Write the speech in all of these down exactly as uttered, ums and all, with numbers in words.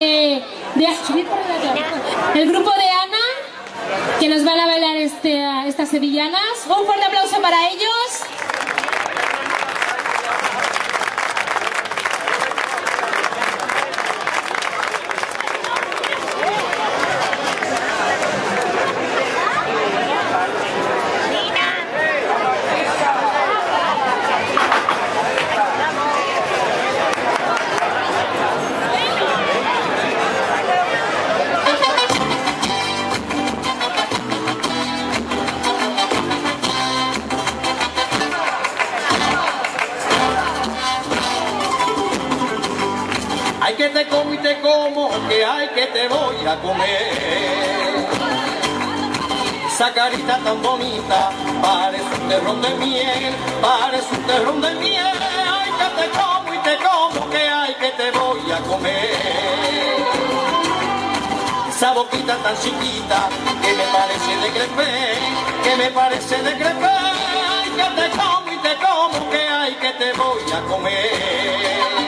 de, el grupo de Ana, que nos van a bailar este, estas sevillanas. Un fuerte aplauso para ellos. Ay, que te como y te como, que ay, que te voy a comer. Esa carita tan bonita, parece un terrón de miel, parece un terrón de miel. Ay, que te como y te como, que ay, que te voy a comer. Esa boquita tan chiquita, que me parece de crepé, que me parece de crepé. Ay, que te como y te como, que ay, que te voy a comer.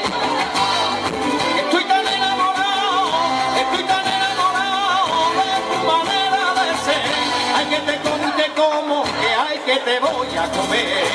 Ay, que te como y te como, que ay, que te voy a comer.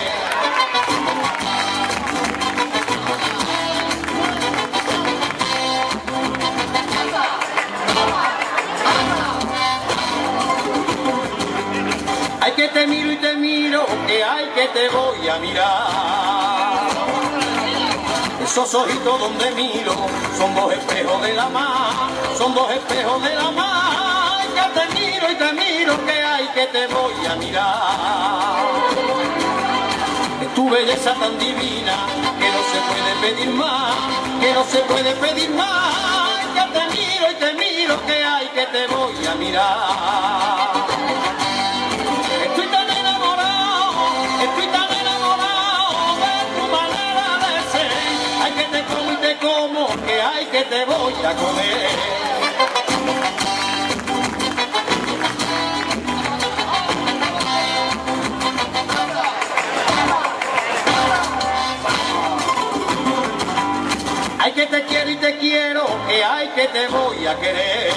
Ay, que te miro y te miro, que ay, que te voy a mirar. Esos ojitos donde miro son dos espejos de la mar, son dos espejos de la mar. Que te miro y te miro, que ay, que te voy a mirar. Es tu belleza tan divina, que no se puede pedir más, que no se puede pedir más. Que te miro y te miro, que ay, que te voy a mirar. Estoy tan enamorado, estoy tan enamorado de tu manera de ser. Ay, que te como y te como, que ay, que te voy a comer. Ay, que te quiero y te quiero, que ay, que te voy a querer.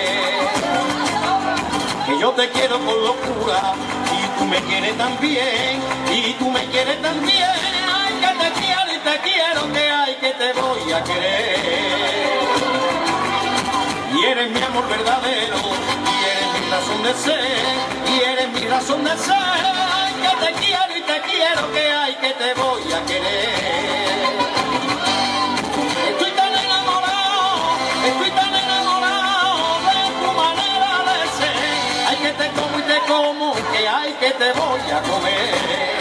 Que yo te quiero con locura y tú me quieres también, y tú me quieres también. Ay, que te quiero y te quiero, que ay, que te voy a querer. Y eres mi amor verdadero, y eres mi razón de ser, y eres mi razón de ser. Ay, que te quiero y te quiero, que ay, que te voy a querer. Estoy tan enamorado, estoy tan enamorado de tu manera de ser. Ay, que te como y te como, que ay, que te voy a comer.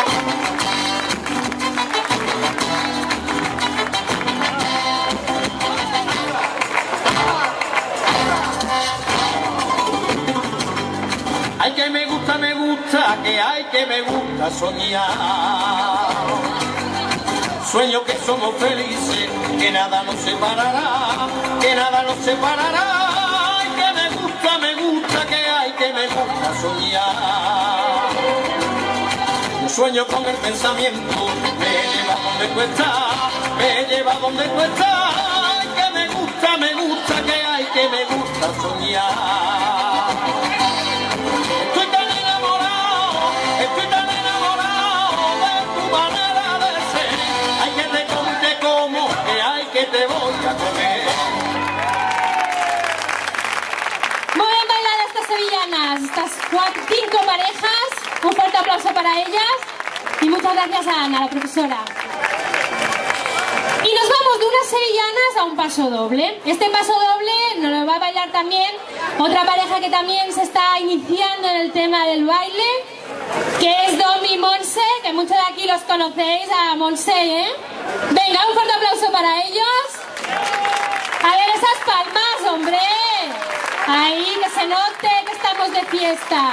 Ay, que me gusta, me gusta, que ay, que me gusta soñar. Sueño que somos felices, que nada nos separará, que nada nos separará. Ay, que me gusta, me gusta, que ay, que me gusta soñar. Yo sueño con el pensamiento, me lleva donde tú estás, me lleva donde tú estás. Ay, que me gusta, me gusta, que ay, que me gusta soñar. Estoy tan enamorado, estoy tan enamorado de tu manera de ser. Ay, que te como y te como, que ay, que te voy a comer. Muy bien bailadas estas sevillanas, estas cuatro, cinco parejas. Un fuerte aplauso para ellas y muchas gracias a Ana, la profesora. Y nos vamos de unas sevillanas a un paso doble. Este paso doble nos lo va a bailar también otra pareja que también se está iniciando en el tema del baile, que es Domi y Monse, que muchos de aquí los conocéis, a Monse, ¿eh? Venga, un fuerte aplauso para ellos. A ver esas palmas, hombre. Ahí, que se note que estamos de fiesta.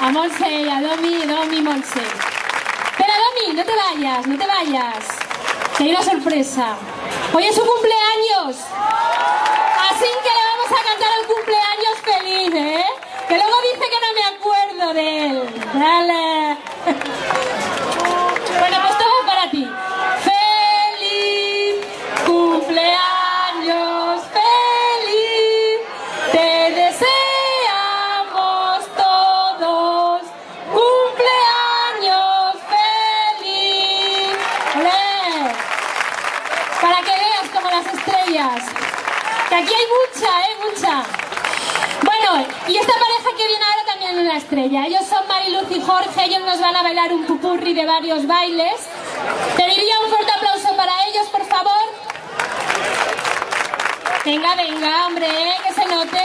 A Monse, a Domi, Domi, Monse. Espera, Domi, no te vayas, no te vayas. Que hay una sorpresa. Hoy es su cumpleaños. Así que le vamos a cantar el cumpleaños feliz, ¿eh? Que luego dice que no me acuerdo de él. Dale. Bueno, pues todo para ti. Feliz cumpleaños, feliz. Te deseamos todos. Cumpleaños feliz. ¡Olé! Para que veas como las estrellas. Que aquí hay mucha, ¿eh? Mucha. Bueno, y esta pareja que viene ahora también es una estrella. Ellos son Mariluz y Jorge, ellos nos van a bailar un pupurri de varios bailes. Pediría un fuerte aplauso para ellos, por favor. Venga, venga, hombre, que se note.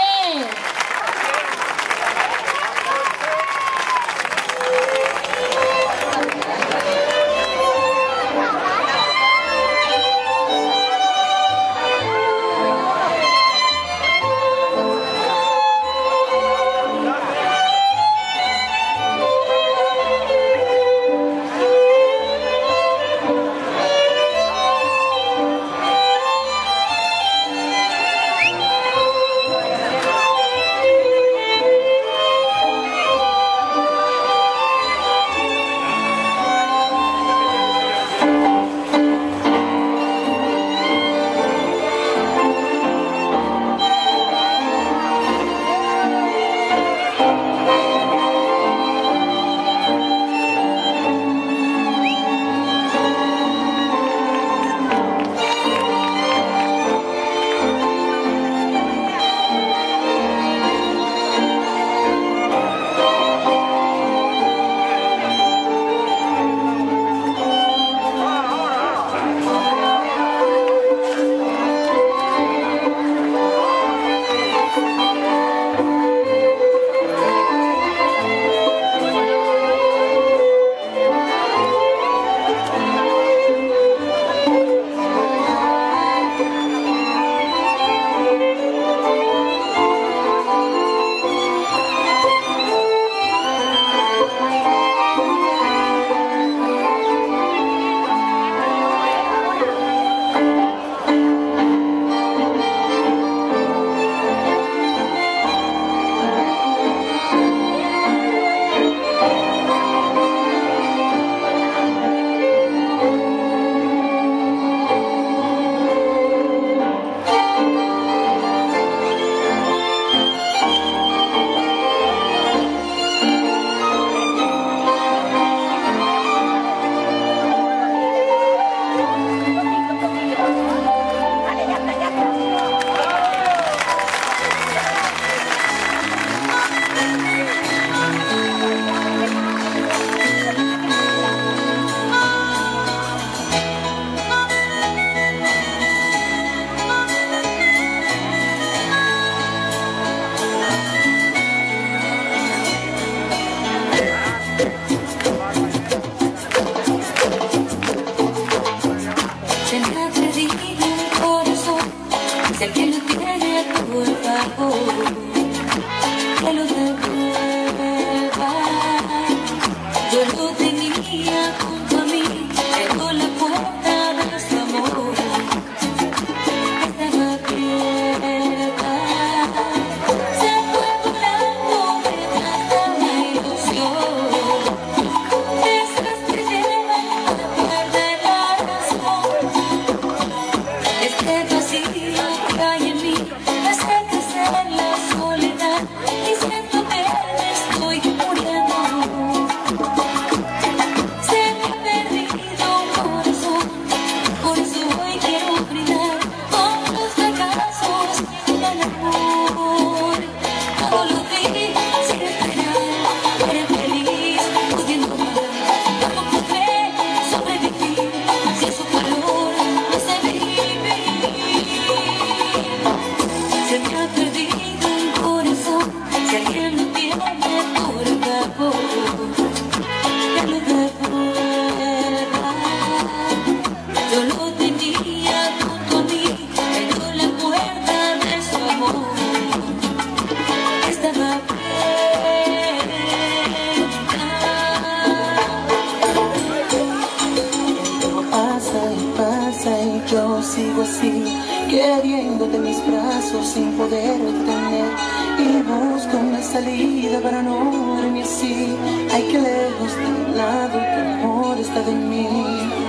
yo sigo así, queriéndote en mis brazos sin poder detener, y busco una salida para no verme así. Ay, que lejos de mi lado tu amor está de mí.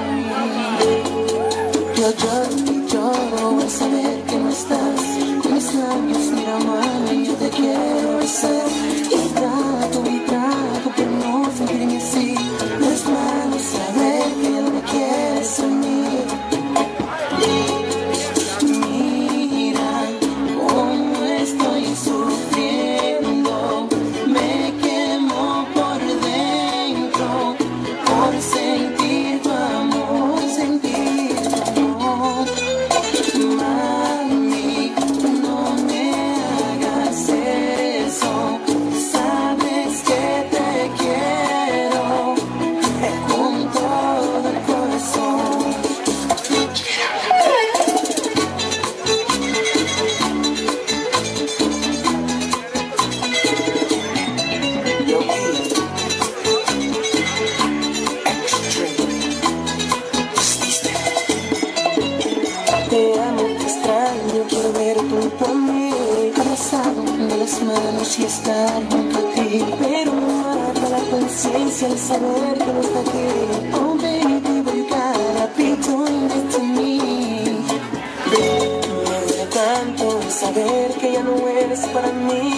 Yo lloro y lloro al saber que no estás. Con mis labios mira mami, yo te quiero besar, y trato y trato por no sentirme así. No es malo saber que ya no me quieres a mí. Mira cómo estoy sufriendo, me quemo por dentro por sentir tu amor, sentir tu amor. Mami, no me hagas eso, sabes que te quiero con todo el corazón. Te amo, te extraño, quiero ver junto a mí, abrazado de las manos y estar junto a ti. Pero me mata la conciencia al saber que no está aquí. Oh baby, but you gotta be doing this to me. Me duele tanto el saber que ya no eres para mí.